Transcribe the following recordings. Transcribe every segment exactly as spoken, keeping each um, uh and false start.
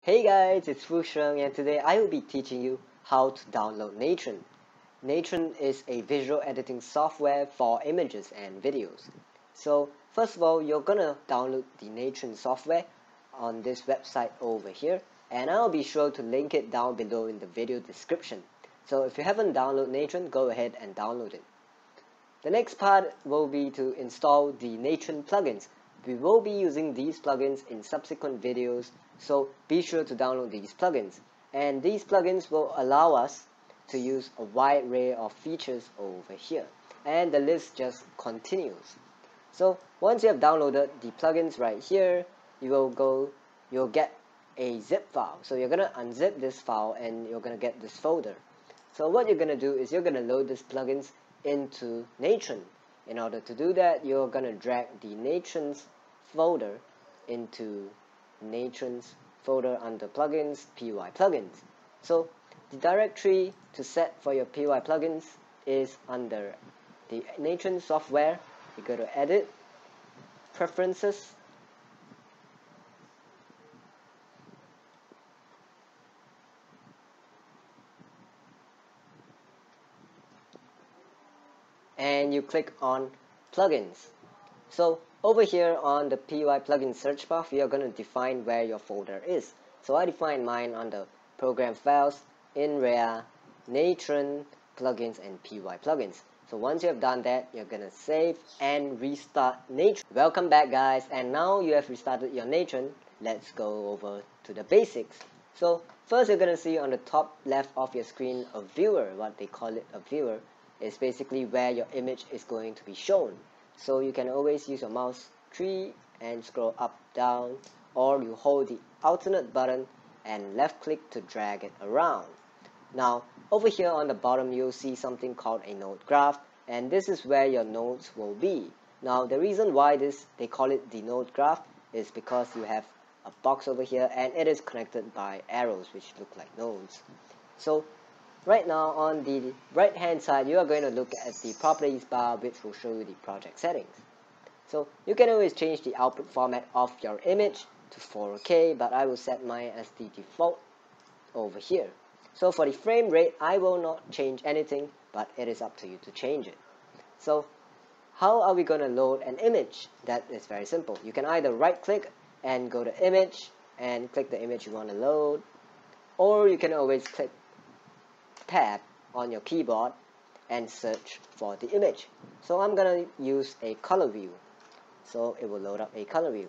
Hey guys, it's Fu Sheng, and today I will be teaching you how to download Natron. Natron is a visual editing software for images and videos. So first of all, you're gonna download the Natron software on this website over here, and I'll be sure to link it down below in the video description. So if you haven't downloaded Natron, go ahead and download it. The next part will be to install the Natron plugins. We will be using these plugins in subsequent videos, so be sure to download these plugins. And these plugins will allow us to use a wide array of features over here. And the list just continues. So once you have downloaded the plugins right here, you will go, you'll get a zip file. So you're gonna unzip this file and you're gonna get this folder. So what you're gonna do is you're gonna load these plugins into Natron. In order to do that, you're gonna drag the Natron's folder into Natron's folder under plugins, P Y plugins. So the directory to set for your P Y plugins is under the Natron software. You go to edit, preferences, and you click on plugins. So over here on the P Y plugin search bar, we are going to define where your folder is. So I define mine under program files, InRea, Natron, plugins, and P Y plugins. So once you have done that, you're going to save and restart Natron. Welcome back guys, and now you have restarted your Natron. Let's go over to the basics. So first you're going to see on the top left of your screen a viewer. What they call it a viewer is basically where your image is going to be shown. So you can always use your mouse tree and scroll up, down, or you hold the alternate button and left click to drag it around. Now over here on the bottom you'll see something called a node graph, and this is where your nodes will be. Now the reason why this they call it the node graph is because you have a box over here and it is connected by arrows which look like nodes. So right now on the right hand side you are going to look at the properties bar, which will show you the project settings. So you can always change the output format of your image to four K, but I will set mine as the default over here. So for the frame rate I will not change anything, but it is up to you to change it. So how are we going to load an image? That is very simple. You can either right click and go to image and click the image you want to load, or you can always click tab on your keyboard and search for the image. So I'm gonna use a color view, so it will load up a color view.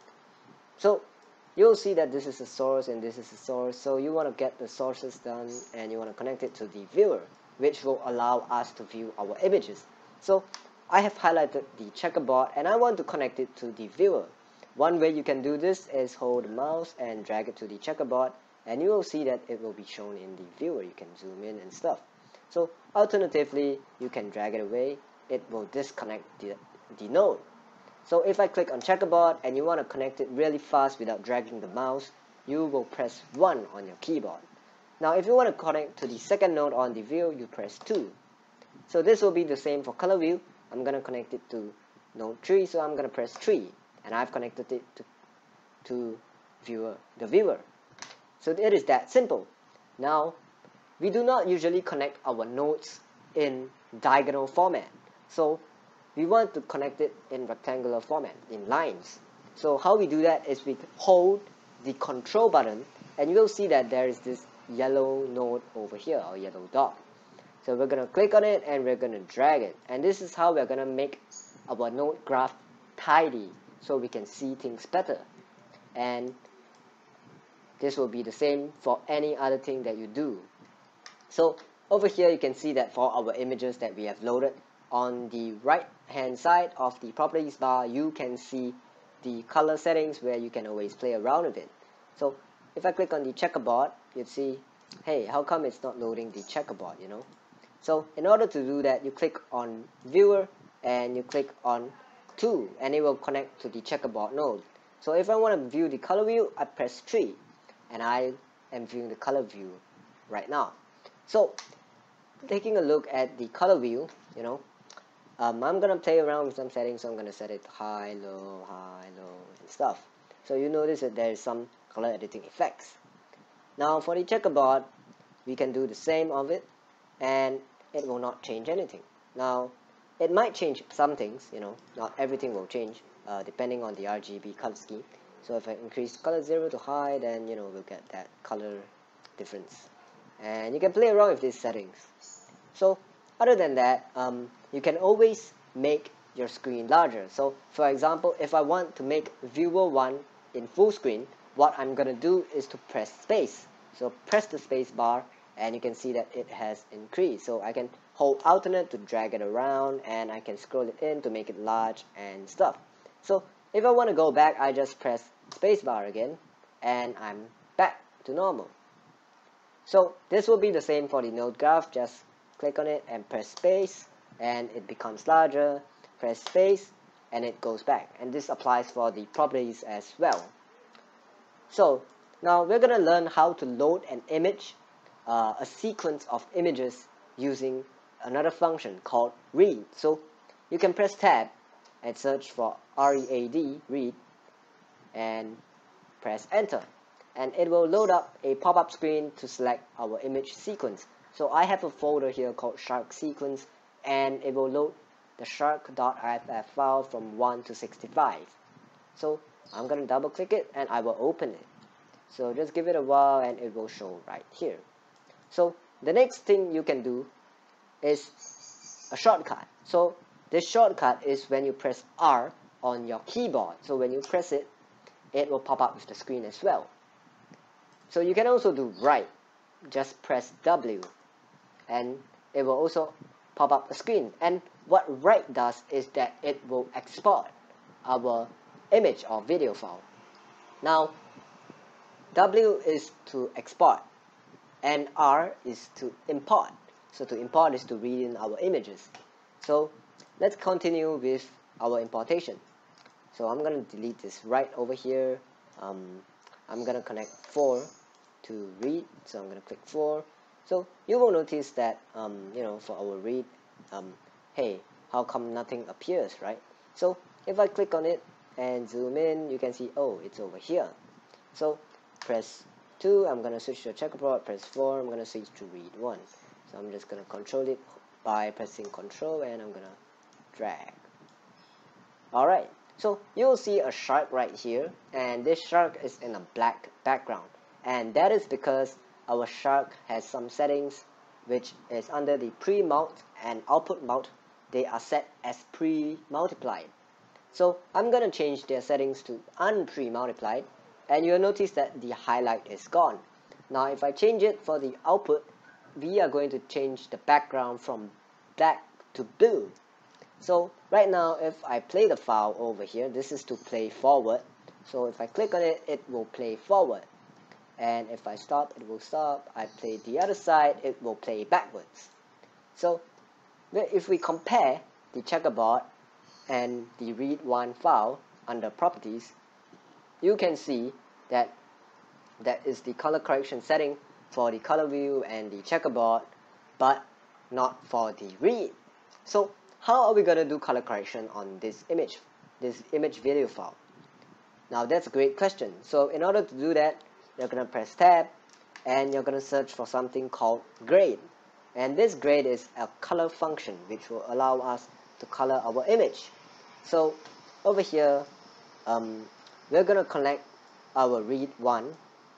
So you'll see that this is a source and this is a source, so you want to get the sources done and you want to connect it to the viewer, which will allow us to view our images. So I have highlighted the checkerboard and I want to connect it to the viewer. One way you can do this is hold the mouse and drag it to the checkerboard, and you will see that it will be shown in the viewer. You can zoom in and stuff. So alternatively, you can drag it away. It will disconnect the, the node. So if I click on checkerboard and you want to connect it really fast without dragging the mouse, you will press one on your keyboard. Now if you want to connect to the second node on the view, you press two. So this will be the same for color view. I'm going to connect it to node three, so I'm going to press three, and I've connected it to, to viewer, the viewer. So it is that simple. Now, we do not usually connect our nodes in diagonal format. So we want to connect it in rectangular format, in lines. So how we do that is we hold the control button and you will see that there is this yellow node over here, or yellow dot. So we're going to click on it and we're going to drag it. And this is how we're going to make our node graph tidy so we can see things better. And this will be the same for any other thing that you do. So over here you can see that for our images that we have loaded, on the right hand side of the properties bar you can see the color settings where you can always play around with it. So if I click on the checkerboard, you'd see, hey, how come it's not loading the checkerboard, you know? So in order to do that, you click on viewer and you click on two, and it will connect to the checkerboard node. So if I want to view the color view, I press three, and I am viewing the color view right now. So taking a look at the color view, you know, um, I'm gonna play around with some settings. So I'm gonna set it high, low, high, low, and stuff. So you notice that there is some color editing effects. Now for the checkerboard, we can do the same of it, and it will not change anything. Now it might change some things, you know, not everything will change uh, depending on the R G B color scheme. So if I increase color zero to high, then you know we'll get that color difference, and you can play around with these settings. So other than that, um, you can always make your screen larger. So for example, if I want to make viewer one in full screen, what I'm gonna do is to press space. So press the space bar, and you can see that it has increased. So I can hold alternate to drag it around, and I can scroll it in to make it large and stuff. So if I want to go back, I just press spacebar again, and I'm back to normal. So this will be the same for the node graph. Just click on it and press space, and it becomes larger. Press space, and it goes back. And this applies for the properties as well. So now we're going to learn how to load an image, uh, a sequence of images, using another function called read. So you can press tab and search for R E A D, read, and press enter, and it will load up a pop-up screen to select our image sequence. So I have a folder here called shark sequence, and it will load the shark.iff file from one to sixty-five. So I'm gonna double click it, and I will open it. So just give it a while, and it will show right here. So the next thing you can do is a shortcut. So this shortcut is when you press R on your keyboard. So when you press it, it will pop up with the screen as well. So you can also do right. Just press W, and it will also pop up a screen. And what right does is that it will export our image or video file. Now W is to export, and R is to import. So to import is to read in our images. So let's continue with our importation. So I'm going to delete this right over here. Um, I'm going to connect four to read. So I'm going to click four. So you will notice that, um, you know, for our read, um, hey, how come nothing appears, right? So if I click on it and zoom in, you can see, oh, it's over here. So press two, I'm going to switch to checkerboard. Press four, I'm going to switch to read one. So I'm just going to control it by pressing control, and I'm going to drag. Alright, so you'll see a shark right here, and this shark is in a black background, and that is because our shark has some settings which is under the pre-mult and output mult. They are set as pre-multiplied. So I'm going to change their settings to unpre-multiplied, and you'll notice that the highlight is gone. Now if I change it for the output, we are going to change the background from black to blue. So right now, if I play the file over here, this is to play forward. So if I click on it, it will play forward. And if I stop, it will stop. I play the other side, it will play backwards. So if we compare the checkerboard and the read one file under properties, you can see that that is the color correction setting for the color view and the checkerboard, but not for the read. So how are we going to do color correction on this image, this image video file? Now that's a great question. So in order to do that, you're going to press tab, and you're going to search for something called grade. And this grade is a color function which will allow us to color our image. So over here, um, we're going to connect our read one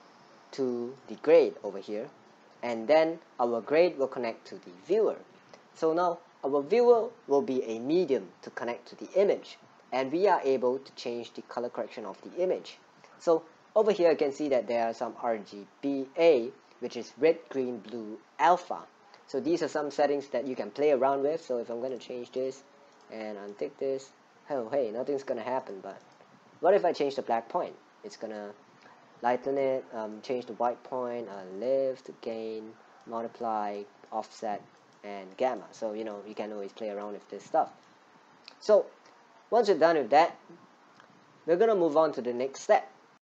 to the grade over here, and then our grade will connect to the viewer. So now our viewer will be a medium to connect to the image, and we are able to change the color correction of the image. So over here you can see that there are some R G B A, which is red, green, blue, alpha. So these are some settings that you can play around with. So if I'm going to change this and untick this, oh hey, nothing's going to happen. But what if I change the black point? It's going to lighten it, um, change the white point, uh, lift, gain, multiply, offset, and gamma. So you know, you can always play around with this stuff. So once you're done with that, we're going to move on to the next step.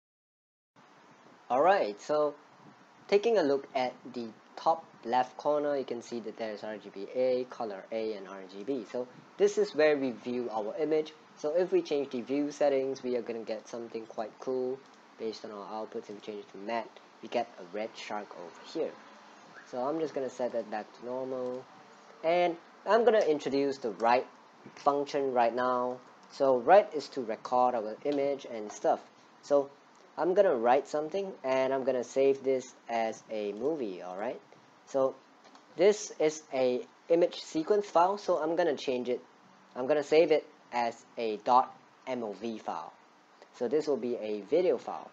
Alright, so taking a look at the top left corner, you can see that there's R G B A, color A, and R G B. So this is where we view our image. So if we change the view settings, we are going to get something quite cool. based on our outputs. If we change it to matte, we get a red shark over here. So I'm just gonna set that back to normal, and I'm gonna introduce the write function right now. So write is to record our image and stuff. So I'm gonna write something and I'm gonna save this as a movie. Alright, so this is a image sequence file, so I'm gonna change it. I'm gonna save it as a .mov file. So this will be a video file.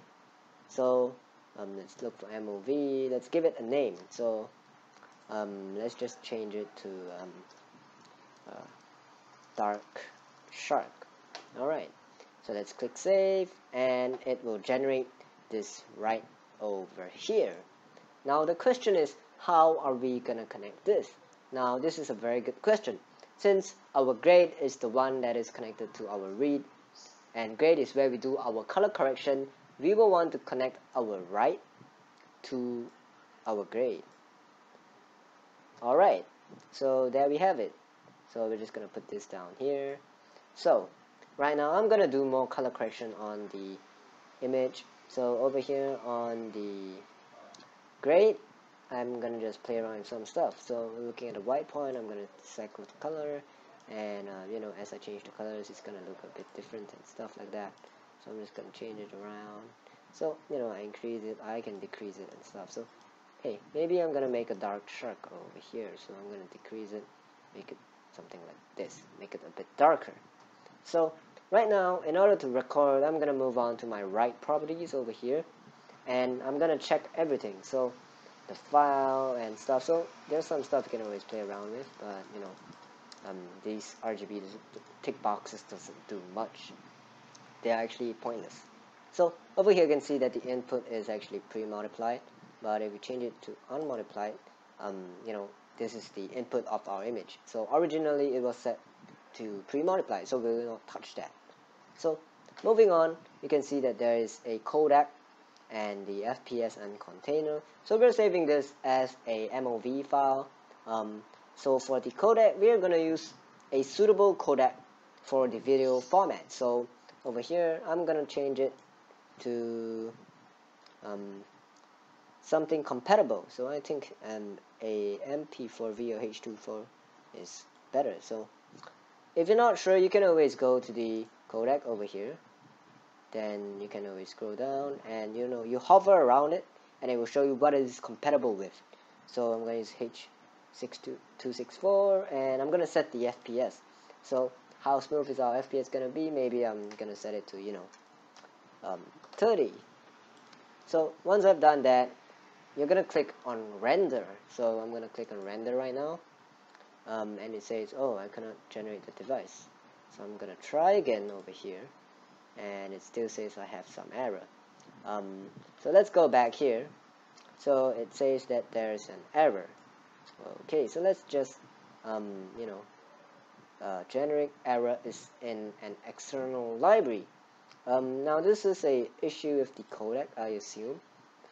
So um, let's look for M O V. Let's give it a name. So um, let's just change it to um, uh, Dark Shark. Alright, so let's click save, and it will generate this right over here. Now the question is, how are we gonna connect this? Now this is a very good question. Since our grade is the one that is connected to our read, and grade is where we do our color correction, we will want to connect our write to our grade. Alright, so there we have it. So we're just gonna put this down here. So right now I'm gonna do more color correction on the image. So over here on the grade, I'm gonna just play around with some stuff. So looking at the white point, I'm gonna cycle the color, and uh, you know, as I change the colors, it's gonna look a bit different and stuff like that. So I'm just gonna change it around. So you know, I increase it, I can decrease it and stuff. So hey, maybe I'm gonna make a dark shark over here. So I'm gonna decrease it, make it something like this, make it a bit darker. So right now, in order to record, I'm gonna move on to my write properties over here, and I'm gonna check everything. So the file and stuff. So there's some stuff you can always play around with, but you know, um, these R G B tick boxes doesn't do much. They are actually pointless. So over here you can see that the input is actually pre-multiplied, but if we change it to unmultiplied, um, you know, this is the input of our image. So originally it was set to pre-multiply, so we will not touch that. So moving on, you can see that there is a codec and the F P S and container. So we're saving this as a M O V file. Um, so for the codec, we're going to use a suitable codec for the video format. So over here, I'm going to change it to um, something compatible. So I think um, a M P four V or H two four is better. So if you're not sure, you can always go to the codec over here. Then you can always scroll down, and you know, you hover around it and it will show you what it is compatible with. So I'm going to use H six two six four, and I'm going to set the F P S. So how smooth is our F P S going to be? Maybe I'm going to set it to, you know, um, thirty. So once I've done that, you're going to click on render. So I'm going to click on render right now, um, and it says, oh, I cannot generate the device. So I'm going to try again over here, and it still says I have some error. Um, so let's go back here. So it says that there's an error. Okay, so let's just um, you know, uh, generic error is in an external library. Um, now this is a issue with the codec, I assume.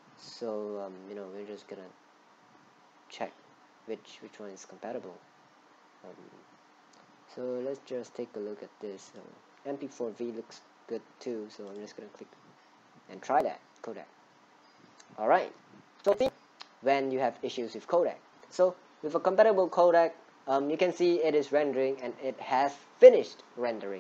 So um, you know, we're just gonna check which which one is compatible. Um, so let's just take a look at this. Uh, M P four V looks good too, so I'm just gonna click and try that codec. Alright, so when you have issues with codec, so with a compatible codec, um, you can see it is rendering and it has finished rendering.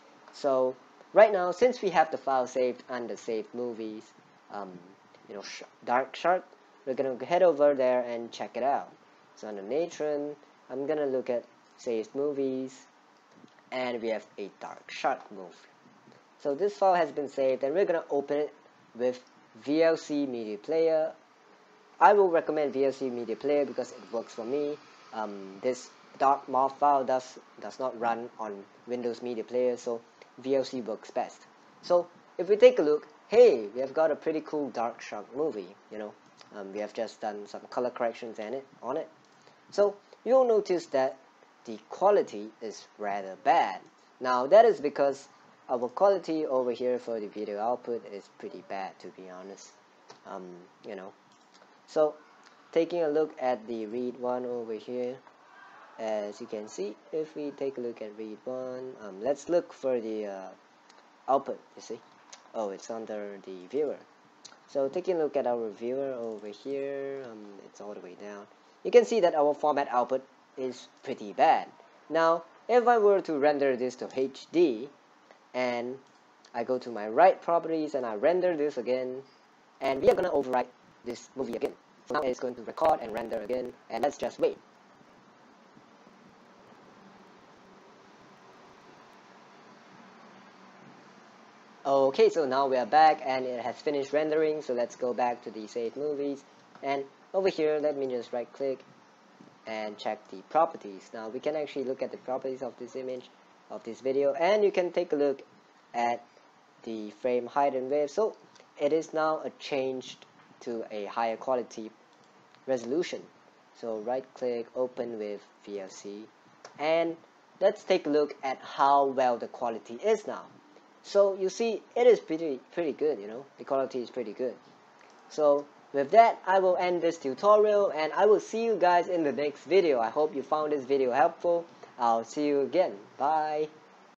So right now, since we have the file saved under saved movies, um, you know, sh Dark Shark, we're gonna head over there and check it out. So under Natron, I'm gonna look at saved movies, and we have a Dark Shark movie. So this file has been saved, and we're gonna open it with V L C Media Player. I will recommend V L C Media Player because it works for me. Um, this dark mob file does does not run on Windows Media Player, so V L C works best. So if we take a look, hey, we have got a pretty cool Dark Shark movie. You know, um, we have just done some color corrections in it on it. So you'll notice that the quality is rather bad. Now that is because our quality over here for the video output is pretty bad, to be honest. Um, you know, so taking a look at the read one over here, as you can see, if we take a look at read one, um, let's look for the uh, output. You see, Oh, it's under the viewer. So taking a look at our viewer over here, um, it's all the way down. You can see that our format output is pretty bad. Now, if I were to render this to H D, and I go to my write properties and I render this again, and we are gonna overwrite this movie again. So now it's going to record and render again, and let's just wait. Okay, so now we are back and it has finished rendering, so let's go back to the saved movies, and over here let me just right click and check the properties. Now we can actually look at the properties of this image, of this video, and you can take a look at the frame height and width. So it is now a changed to a higher quality resolution. So right click, open with V L C, and let's take a look at how well the quality is now. So you see, it is pretty pretty good, you know, the quality is pretty good. So with that, I will end this tutorial, and I will see you guys in the next video. I hope you found this video helpful. I'll see you again. Bye.